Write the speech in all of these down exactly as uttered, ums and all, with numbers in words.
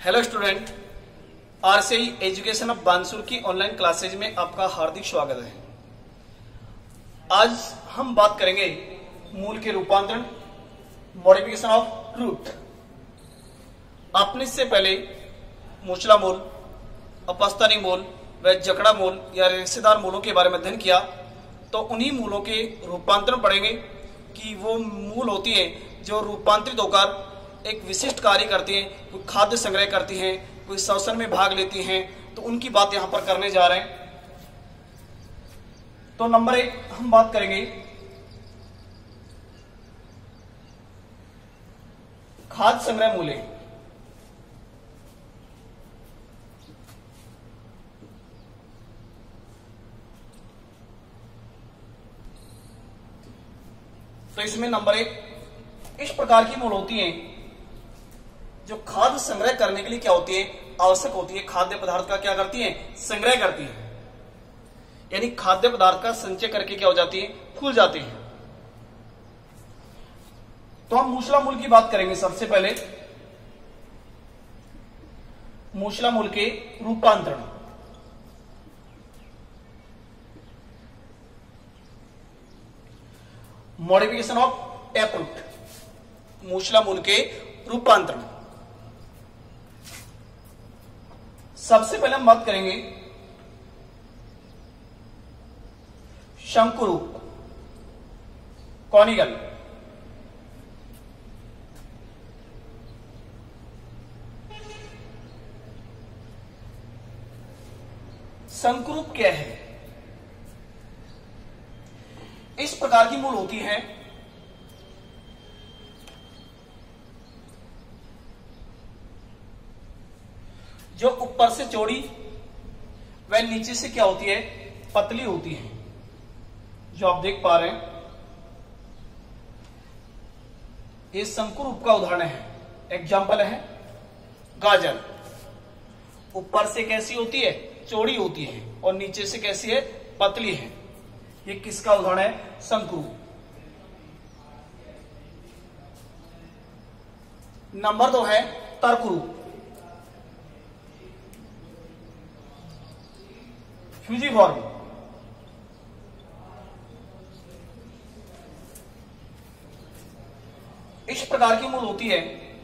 Hello student, RCI education of Bansur की online classes में आपका हार्दिक स्वागत है। आज हम बात करेंगे मूल के रूपांतरण, मॉडिफिकेशन ऑफ रूट। आपने इससे पहले मूसला मूल, अपस्थानी मूल व जकड़ा मूल या रेशेदार मूलों के बारे में अध्ययन किया, तो उन्हीं मूलों के रूपांतरण पढ़ेंगे कि वो मूल होती है जो रूपांतरित होकर एक विशिष्ट कार्य करती हैं, कोई खाद्य संग्रह करती हैं, कोई श्वसन में भाग लेती हैं, तो उनकी बात यहां पर करने जा रहे हैं। तो नंबर एक हम बात करेंगे खाद्य संग्रह मूल्य। तो इसमें नंबर एक इस प्रकार की मूल होती हैं जो खाद्य संग्रह करने के लिए क्या होती है, आवश्यक होती है। खाद्य पदार्थ का क्या करती है, संग्रह करती है, यानी खाद्य पदार्थ का संचय करके क्या हो जाती है, फूल जाती है। तो हम मूसला मूल की बात करेंगे। सबसे पहले मूसला मूल के रूपांतरण। मॉडिफिकेशन ऑफ टैपरूट, मूसला मूल के रूपांतरण। सबसे पहले हम बात करेंगे शंकुरूप, कॉनिकल। शंकुरूप क्या है? इस प्रकार की मूल होती है जो ऊपर से चौड़ी व नीचे से क्या होती है, पतली होती है, जो आप देख पा रहे हैं। ये शंकुरूप का उदाहरण है, एग्जाम्पल है गाजर। ऊपर से कैसी होती है, चौड़ी होती है, और नीचे से कैसी है, पतली है। ये किसका उदाहरण है, शंकुरूप। नंबर दो है तर्करूप, फ्यूजिफॉर्म। इस प्रकार की मूल होती है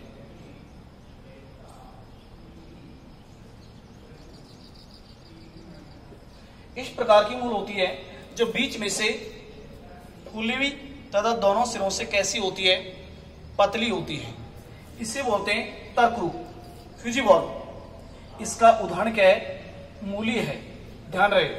इस प्रकार की मूल होती है जो बीच में से फूली हुई तथा दोनों सिरों से कैसी होती है, पतली होती है। इसे बोलते हैं तर्करूप, फ्यूजिफॉर्म। इसका उदाहरण क्या है, मूली है, ध्यान रहे।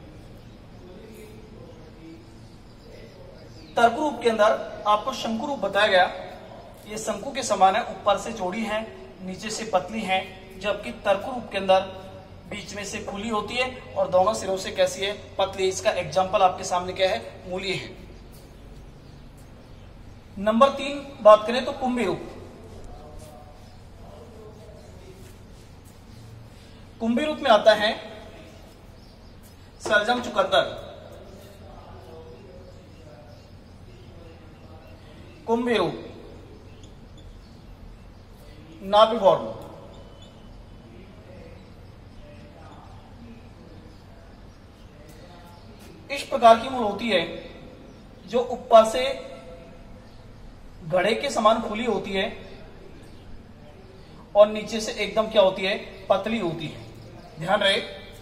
तर्करूप के अंदर आपको शंकुरूप बताया गया, ये शंकु के समान है, ऊपर से चौड़ी है, नीचे से पतली है, जबकि तर्करूप के अंदर बीच में से फूली होती है और दोनों सिरों से कैसी है, पतली। इसका एग्जाम्पल आपके सामने क्या है, मूली है। नंबर तीन बात करें तो कुंभीरूप। कुंभीरूप में आता है शलजम चुकंदर। कुंभीरूप, नाभिफॉर्म। इस प्रकार की मूल होती है जो ऊपर से घड़े के समान फूली होती है और नीचे से एकदम क्या होती है, पतली होती है। ध्यान रहे,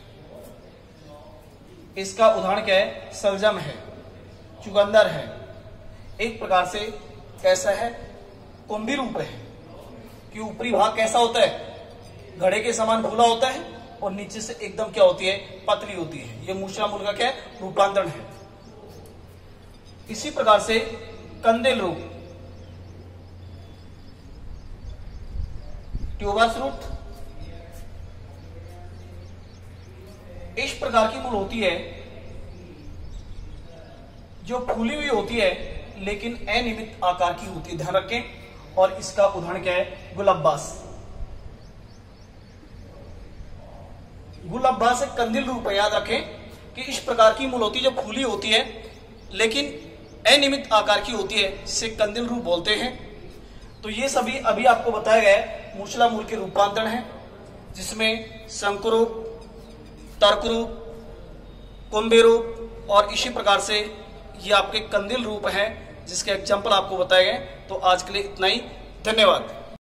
इसका उदाहरण क्या है, शलजम है, चुकंदर है। एक प्रकार से कैसा है, कुंभीरूप है, कि ऊपरी भाग कैसा होता है, घड़े के समान फूला होता है और नीचे से एकदम क्या होती है, पतली होती है। यह मूसला मूल का क्या है, रूपांतरण है। इसी प्रकार से कंदेल रूप, ट्यूबरस रूट। इस प्रकार की मूल होती है जो फूली हुई होती है लेकिन अनियमित आकार की होती है, ध्यान रखें। और इसका उदाहरण क्या है, गुलब्बास। गुलब्बास एक कंदील रूप है, याद रखें कि इस प्रकार की मूल होती है जो फूली होती है लेकिन अनियमित आकार की होती है, जिसे कंदील रूप बोलते हैं। तो ये सभी अभी आपको बताया गया है मूछला मूल के रूपांतरण है, जिसमें शंकु रूप, तर्क रूप, कुंभे रूप और इसी प्रकार से ये आपके कंदिल रूप हैं, जिसके एग्जाम्पल आपको बताए गए। तो आज के लिए इतना ही, धन्यवाद।